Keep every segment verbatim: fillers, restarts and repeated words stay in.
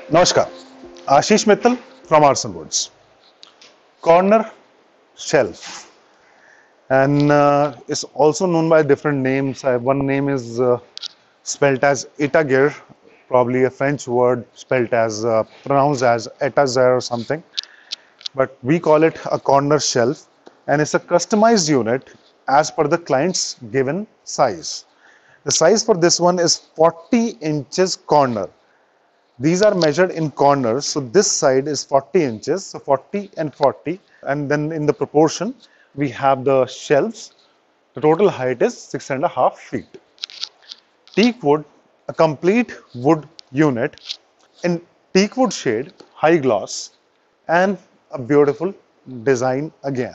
Namaskar, Ashish Mittal from Arson Woods. Corner shelf, and uh, is also known by different names. Uh, one name is uh, spelt as étagère, probably a French word spelt as uh, pronounced as étagère or something. But we call it a corner shelf, and it's a customized unit as per the client's given size. The size for this one is forty inches corner. These are measured in corners, so this side is forty inches, so forty and forty, and then in the proportion we have the shelves. The total height is six and a half feet. Teak wood, a complete wood unit in teak wood shade, high gloss, and a beautiful design again.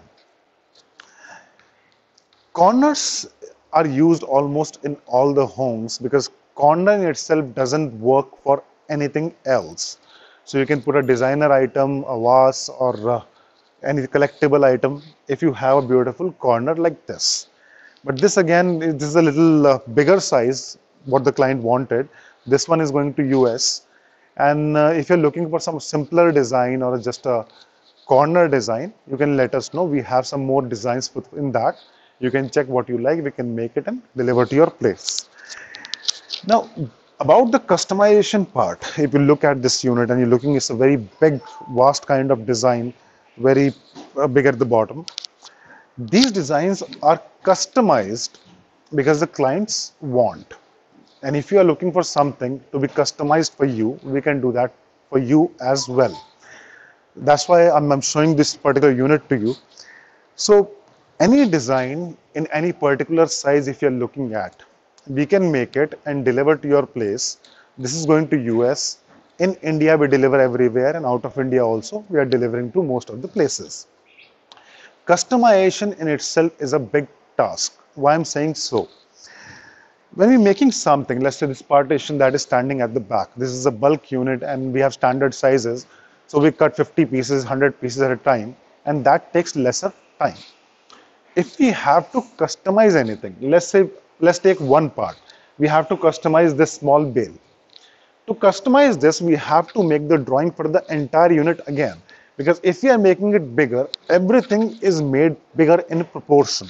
Corners are used almost in all the homes because corner in itself doesn't work for anything else. So you can put a designer item, a vase, or uh, any collectible item if you have a beautiful corner like this. But this again, this is a little uh, bigger size what the client wanted. This one is going to U S, and uh, if you're looking for some simpler design or just a corner design, you can let us know. We have some more designs in that. You can check what you like, we can make it and deliver to your place. Now, about the customization part, if you look at this unit and you're looking, it's a very big, vast kind of design, very uh, big at the bottom. These designs are customized because the clients want. And if you are looking for something to be customized for you, we can do that for you as well. That's why I'm, I'm showing this particular unit to you. So any design in any particular size, if you're looking at, we can make it and deliver to your place. This is going to U S. In India, we deliver everywhere, and out of India also, we are delivering to most of the places. Customization in itself is a big task. Why I'm saying so? When we're making something, let's say this partition that is standing at the back, this is a bulk unit and we have standard sizes. So we cut fifty pieces, one hundred pieces at a time, and that takes lesser time. If we have to customize anything, let's say, let's take one part. We have to customize this small bale. To customize this, we have to make the drawing for the entire unit again. Because if we are making it bigger, everything is made bigger in proportion.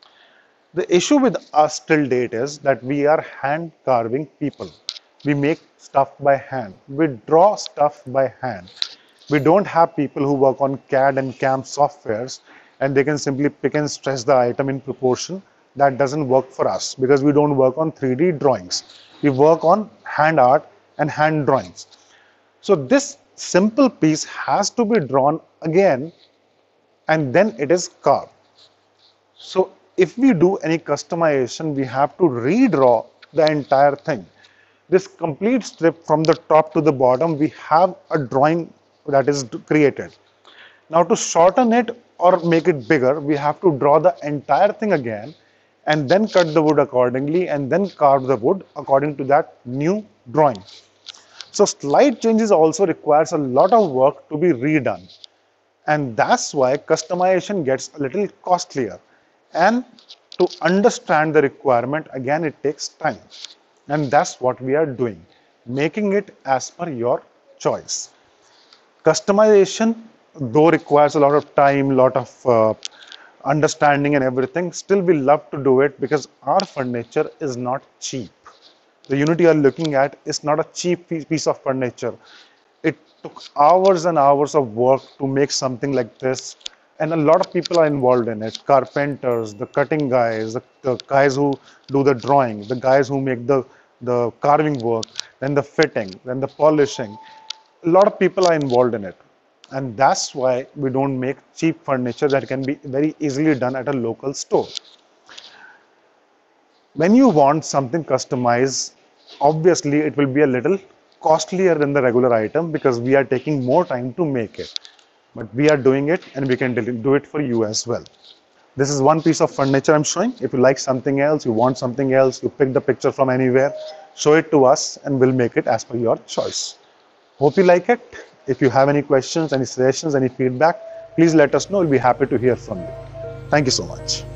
The issue with us till date is that we are hand carving people. We make stuff by hand. We draw stuff by hand. We don't have people who work on C A D and C A M softwares and they can simply pick and stretch the item in proportion. That doesn't work for us because we don't work on three D drawings. We work on hand art and hand drawings. So this simple piece has to be drawn again and then it is carved. So if we do any customization, we have to redraw the entire thing. This complete strip from the top to the bottom, we have a drawing that is created. Now to shorten it or make it bigger, we have to draw the entire thing again and then cut the wood accordingly and then carve the wood according to that new drawing. So slight changes also requires a lot of work to be redone, and that's why customization gets a little costlier. And to understand the requirement, again it takes time, and that's what we are doing, making it as per your choice. Customization, though requires a lot of time, lot of uh, understanding and everything, still we love to do it because our furniture is not cheap. The unit you are looking at is not a cheap piece of furniture. It took hours and hours of work to make something like this, and a lot of people are involved in it. Carpenters, the cutting guys, the, the guys who do the drawing, the guys who make the, the carving work, then the fitting, then the polishing. A lot of people are involved in it. And that's why we don't make cheap furniture that can be very easily done at a local store. When you want something customized, obviously it will be a little costlier than the regular item because we are taking more time to make it. But we are doing it and we can do it for you as well. This is one piece of furniture I'm showing. If you like something else, you want something else, you pick the picture from anywhere, show it to us and we'll make it as per your choice. Hope you like it. If you have any questions, any suggestions, any feedback, please let us know. We'll be happy to hear from you. Thank you so much.